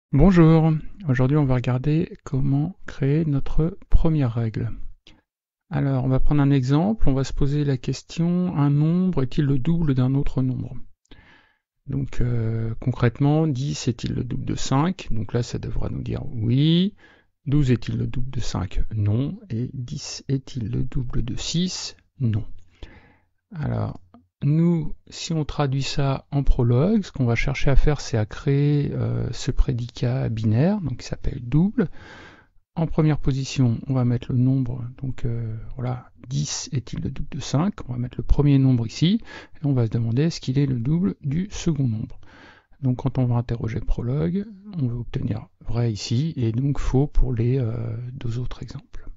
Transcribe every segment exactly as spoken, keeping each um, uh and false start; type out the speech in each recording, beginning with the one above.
Bonjour, aujourd'hui on va regarder comment créer notre première règle. Alors on va prendre un exemple, on va se poser la question, un nombre est-il le double d'un autre nombre? Donc euh, concrètement, dix est-il le double de cinq? Donc là ça devra nous dire oui. douze est-il le double de cinq? Non. Et dix est-il le double de six? Non. Alors, nous, si on traduit ça en prologue, ce qu'on va chercher à faire, c'est à créer euh, ce prédicat binaire, donc qui s'appelle double. En première position, on va mettre le nombre, donc euh, voilà, dix est-il le double de cinq? On va mettre le premier nombre ici, et on va se demander est-ce qu'il est le double du second nombre. Donc quand on va interroger prologue, on va obtenir vrai ici, et donc faux pour les euh, deux autres exemples.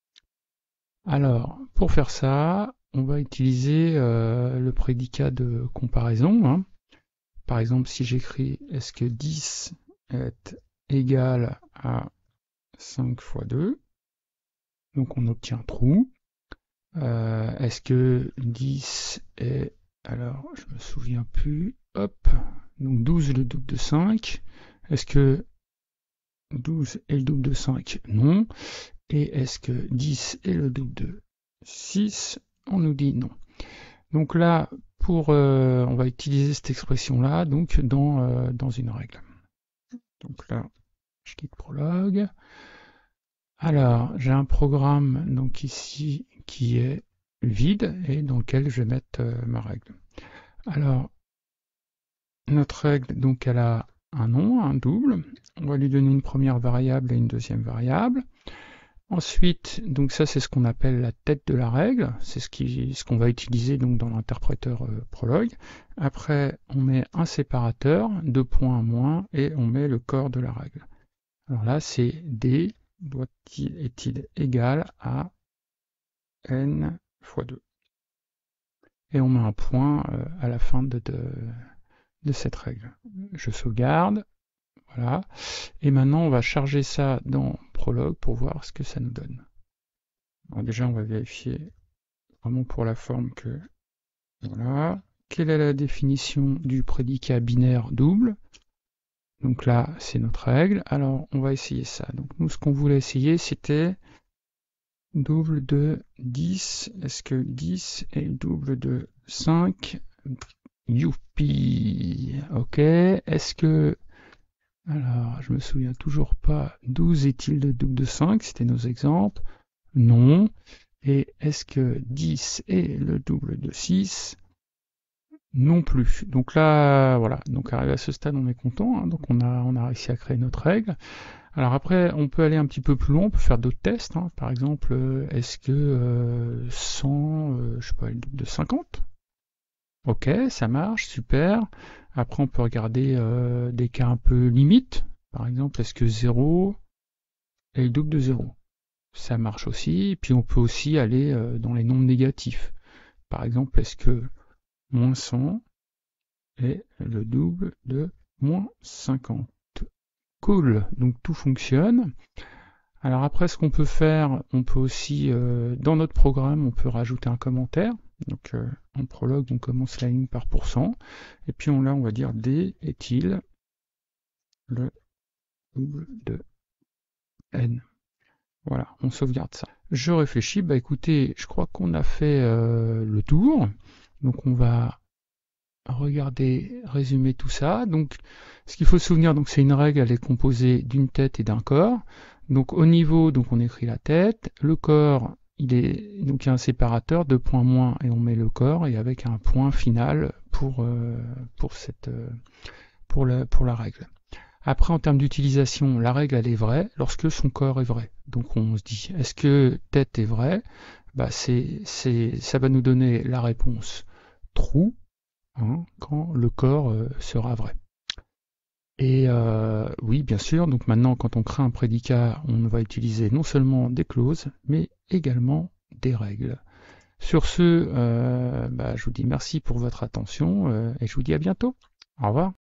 Alors, pour faire ça, on va utiliser euh, le prédicat de comparaison. Hein. Par exemple, si j'écris est-ce que dix est égal à cinq fois deux, donc on obtient true. Euh, est-ce que dix est... Alors, je me souviens plus. Hop, donc douze est le double de cinq. Est-ce que douze est le double de cinq? Non. Et est-ce que dix est le double de six? On nous dit non. Donc là, pour, euh, on va utiliser cette expression-là donc dans, euh, dans une règle. Donc là, je quitte prologue. Alors, j'ai un programme donc ici qui est vide et dans lequel je vais mettre euh, ma règle. Alors, notre règle, donc elle a un nom, un double. On va lui donner une première variable et une deuxième variable. Ensuite, donc ça c'est ce qu'on appelle la tête de la règle, c'est ce qui, ce qu'on va utiliser donc dans l'interpréteur euh, prologue. Après, on met un séparateur, deux points moins, et on met le corps de la règle. Alors là, c'est D doit-il est-il égal à n fois deux. Et on met un point euh, à la fin de, de, de cette règle. Je sauvegarde, voilà. Et maintenant, on va charger ça dans prologue pour voir ce que ça nous donne. Alors déjà, on va vérifier vraiment pour la forme que... Voilà. Quelle est la définition du prédicat binaire double? Donc là, c'est notre règle. Alors, on va essayer ça. Donc nous, ce qu'on voulait essayer, c'était double de dix. Est-ce que dix est double de cinq? Youpi! Ok. Est-ce que... Alors, je me souviens toujours pas. douze est-il le double de cinq? C'était nos exemples. Non. Et est-ce que dix est le double de six? Non plus. Donc là, voilà. Donc arrivé à ce stade, on est content. Hein. Donc on a, on a réussi à créer notre règle. Alors après, on peut aller un petit peu plus loin. On peut faire d'autres tests. Hein. Par exemple, est-ce que euh, cent, euh, je sais pas, est le double de cinquante? Ok, ça marche, super. Après, on peut regarder euh, des cas un peu limites. Par exemple, est-ce que zéro est le double de zéro? Ça marche aussi. Et puis on peut aussi aller euh, dans les nombres négatifs. Par exemple, est-ce que moins cent est le double de moins cinquante? Cool, donc tout fonctionne. Alors après, ce qu'on peut faire, on peut aussi, euh, dans notre programme, on peut rajouter un commentaire. Donc euh, en prologue, on commence la ligne par pourcent. Et puis on, là, on va dire D est-il le double de n? Voilà, on sauvegarde ça. Je réfléchis, bah écoutez, je crois qu'on a fait euh, le tour. Donc on va regarder, résumer tout ça. Donc ce qu'il faut se souvenir, donc c'est une règle, elle est composée d'une tête et d'un corps. Donc au niveau, donc on écrit la tête, le corps, il est donc il y a un séparateur, deux points moins et on met le corps et avec un point final pour euh, pour cette euh, pour la pour la règle. Après, en termes d'utilisation, la règle elle est vraie lorsque son corps est vrai. Donc on se dit, est-ce que tête est vrai? Bah c'est c'est ça va nous donner la réponse true hein, quand le corps euh, sera vrai. Et euh, oui, bien sûr, donc maintenant quand on crée un prédicat, on va utiliser non seulement des clauses, mais également des règles. Sur ce, euh, bah, je vous dis merci pour votre attention euh, et je vous dis à bientôt. Au revoir.